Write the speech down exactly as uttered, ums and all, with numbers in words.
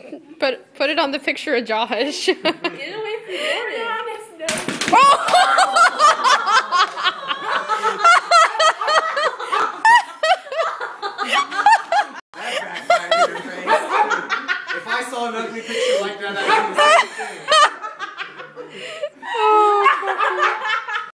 Put put it on the picture of Josh. Get away from Jordan. Oh! If I saw an ugly picture like that, I'd do the same thing. Oh,